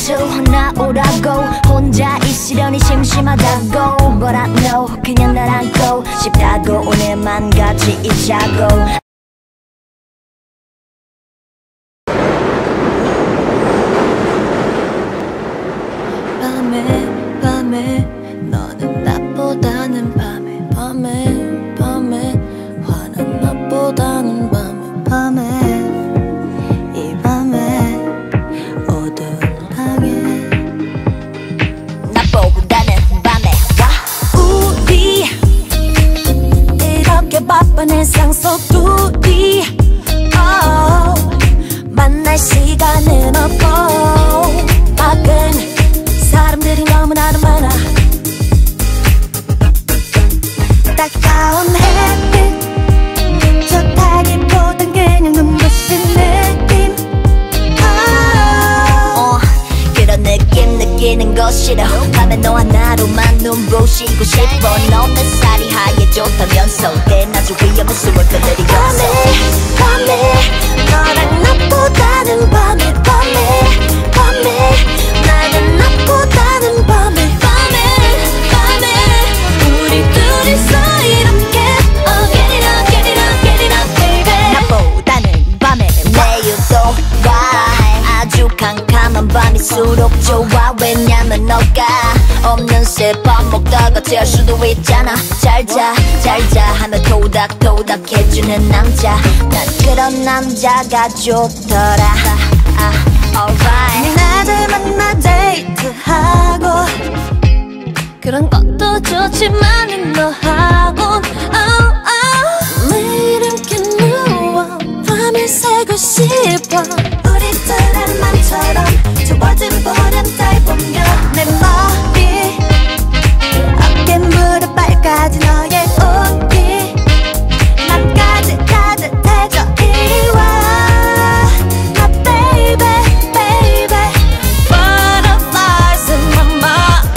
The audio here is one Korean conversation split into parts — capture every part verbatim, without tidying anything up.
to 나오라고 혼자 있으려니 심심하다고 But I know 그냥 날 안고 싶다고 오늘만 같이 있자고 밤에 밤에 너는 나보다는 밤에 밤에 밤에 화난 나보다는 밤에 밤에 이 밤에 어두운 방에 나보다는 밤에 와 우리 이렇게 바쁜 일상 속 둘이 oh, 만날 시간은 없고 밖은 사람들이 너무나도 많아 따가운 햇빛 좋다기보단 그냥 눈부신 느낌 어, 그런 느낌 느끼는 거 싫어 밤에 너와 나로만 눈부시고 싶어 넌 내 살이 하얘졌다면서 때나주 위험한 숨을 거느리고 밤에 밤에 너랑 나보다는 밤에 밤에 밤에 나는 나보다는 밤에 밤에 밤에 우리 둘이서 이렇게 oh get it up get it up get it up baby 나보다는 밤에 내일도 와 아주 캄캄한 밤일수록 좋아 왜냐면 너가 없는 새 밥 먹다가 잘 수도 있잖아 잘자 잘자 하며 토닥토닥 해주는 남자 난 그런 남자가 좋더라 아, alright 나들 만나 데이트하고 그런 것도 좋지만 너하곤 oh, oh. 매일 함께 누워 밤을 새고 싶어 우리들의 맘처럼 좁아진 보름달 보며 내 머리 어깨 무릎 발까지 너의 옷이 맘까지 따뜻해져 이리 와 My baby baby Butterflies in my mind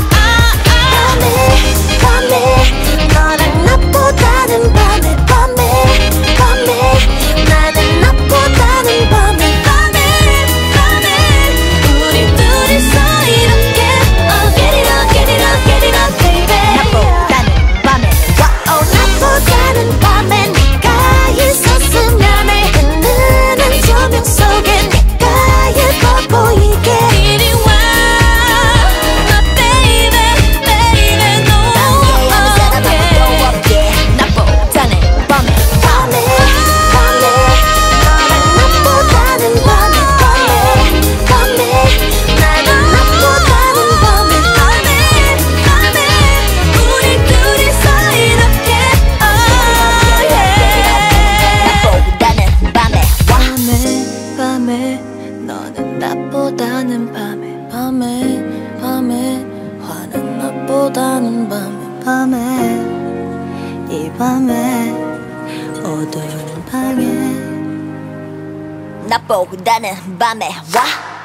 밤에 밤에 너랑 나보다는 밤에 밤에 밤에 나는 나보다는 밤에 밤에 밤에 우리 둘이서 이렇게 oh get it up get it up get it up baby 나보다는 밤에 oh 나보다는 밤에 네가 있었으면 해 흐르는 조명 속에 네가 예뻐 보이게 이리 와 my baby baby no 예한 사람하고 또 없게 나보다는 밤에 밤에 밤에 너랑 나보다는 밤에 밤에 밤에 나는 나보다는 밤에 밤에 밤에 우리 둘이서 이렇게 oh yeah 나보다는 밤에 와 밤에 밤에 너는 나보다는 밤에 밤에 밤에 화난 나보다는 밤에 밤에 이 밤에 어두운 방에 나보다는 밤에 와